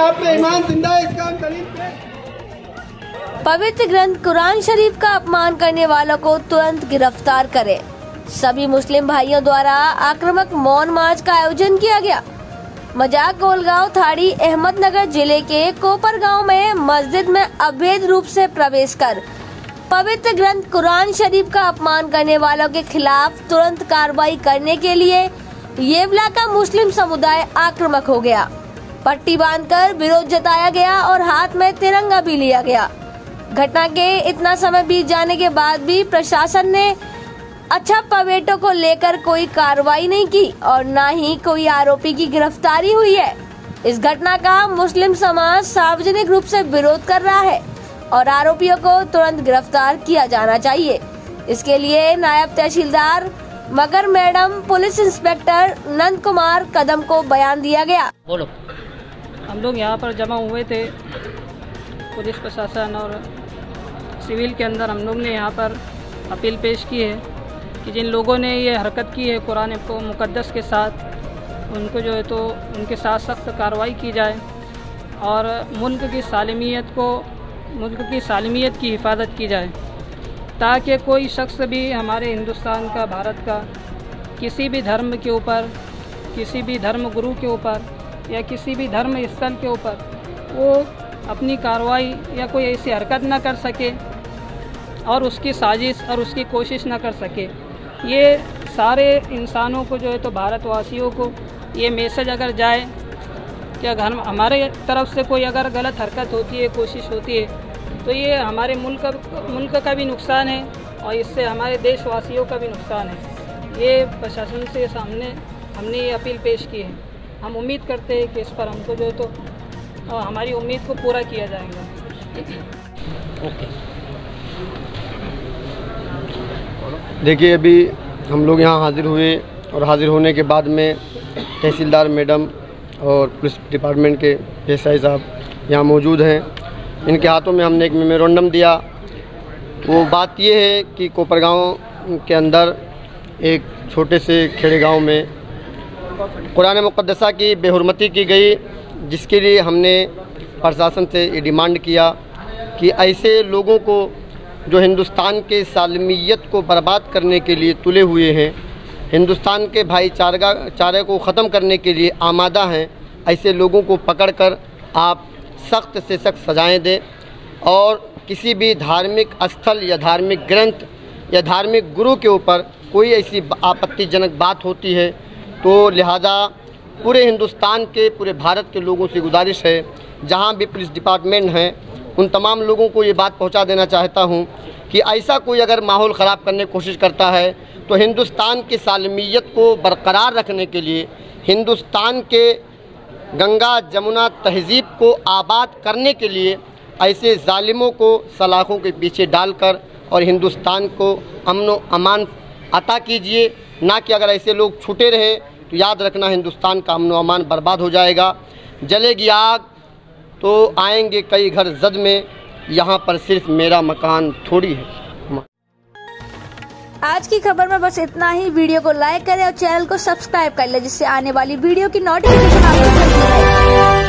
आप पे ईमान जिंदा है, इसका हम दलील पे। पवित्र ग्रंथ कुरान शरीफ का अपमान करने वालों को तुरंत गिरफ्तार करें। सभी मुस्लिम भाइयों द्वारा आक्रामक मौन मार्च का आयोजन किया गया। मजाक गोलगांव थाड़ी अहमदनगर जिले के कोपर गांव में मस्जिद में अवैध रूप से प्रवेश कर पवित्र ग्रंथ कुरान शरीफ का अपमान करने वालों के खिलाफ तुरंत कार्रवाई करने के लिए येवला का मुस्लिम समुदाय आक्रामक हो गया। पट्टी बांधकर विरोध जताया गया और हाथ में तिरंगा भी लिया गया। घटना के इतना समय बीत जाने के बाद भी प्रशासन ने अच्छा पवेटों को लेकर कोई कार्रवाई नहीं की और न ही कोई आरोपी की गिरफ्तारी हुई है। इस घटना का मुस्लिम समाज सार्वजनिक रूप से विरोध कर रहा है और आरोपियों को तुरंत गिरफ्तार किया जाना चाहिए। इसके लिए नायब तहसीलदार मगर madam, police inspector Nand Kumar Kadam को बयान दिया गया। बोलो। हम लोग यहाँ पर जमा हुए थे, पुलिस प्रशासन और सिविल के अंदर। हम लोग ने यहाँ पर अपील पेश की है कि जिन लोगों ने ये हरकत की है कुरान को मुकद्दस के साथ, उनको जो है तो उनके साथ सख्त कार्रवाई की जाए और मुल्क की सालमियत की हिफाजत की जाए, ताकि कोई शख्स भी हमारे हिंदुस्तान का, भारत का किसी भी धर्म के ऊपर, किसी भी धर्म गुरु के ऊपर या किसी भी धर्म स्थल के ऊपर वो अपनी कार्रवाई या कोई ऐसी हरकत ना कर सके और उसकी साजिश और उसकी कोशिश ना कर सके। ये सारे इंसानों को जो है तो भारतवासियों को ये मैसेज अगर जाए कि अगर हमारे तरफ से कोई अगर गलत हरकत होती है, कोशिश होती है, तो ये हमारे मुल्क का भी नुकसान है और इससे हमारे देशवासियों का भी नुकसान है। ये प्रशासन से सामने हमने ये अपील पेश की है। हम उम्मीद करते हैं कि इस पर हमको जो है तो हमारी उम्मीद को पूरा किया जाएगा। देखिए, अभी हम लोग यहाँ हाजिर हुए और हाजिर होने के बाद में तहसीलदार मैडम और पुलिस डिपार्टमेंट के एसआई साहब यहाँ मौजूद हैं। इनके हाथों में हमने एक मेमोरेंडम दिया। वो बात ये है कि कोपर गाँव के अंदर एक छोटे से खेड़े गांव में कुरान मुक़द्दसा की बेहुरमती की गई, जिसके लिए हमने प्रशासन से ये डिमांड किया कि ऐसे लोगों को जो हिंदुस्तान के सालमियत को बर्बाद करने के लिए तुले हुए हैं, हिंदुस्तान के भाईचारे को ख़त्म करने के लिए आमादा हैं, ऐसे लोगों को पकड़कर आप सख्त से सख्त सजाएं दें और किसी भी धार्मिक स्थल या धार्मिक ग्रंथ या धार्मिक गुरु के ऊपर कोई ऐसी आपत्तिजनक बात होती है तो लिहाजा पूरे हिंदुस्तान के, पूरे भारत के लोगों से गुजारिश है, जहां भी पुलिस डिपार्टमेंट हैं, उन तमाम लोगों को ये बात पहुंचा देना चाहता हूं कि ऐसा कोई अगर माहौल ख़राब करने की कोशिश करता है तो हिंदुस्तान की सालमियत को बरकरार रखने के लिए, हिंदुस्तान के गंगा जमुना तहज़ीब को आबाद करने के लिए ऐसे ज़ालिमों को सलाखों के पीछे डालकर और हिंदुस्तान को अमन व अमान अता कीजिए। ना कि अगर ऐसे लोग छूटे रहे तो याद रखना हिंदुस्तान का अमन व अमान बर्बाद हो जाएगा। जलेगी आग तो आएंगे कई घर जद में, यहाँ पर सिर्फ मेरा मकान थोड़ी है। आज की खबर में बस इतना ही। वीडियो को लाइक करें और चैनल को सब्सक्राइब कर लें, जिससे आने वाली वीडियो की नोटिफिकेशन आपको मिलती है।